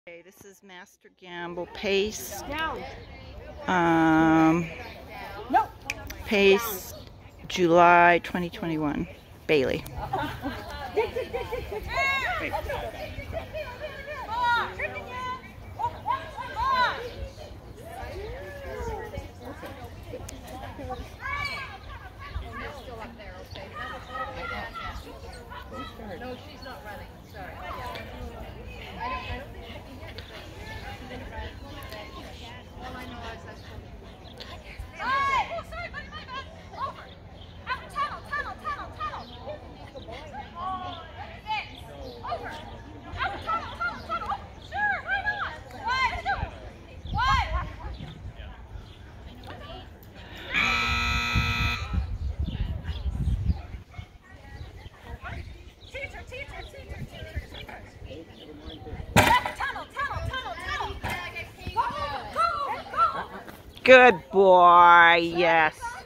Okay, this is Master Gamble Pace. Pace, July 2021. Bailey. No, she's not running. Sorry. Good boy, yes.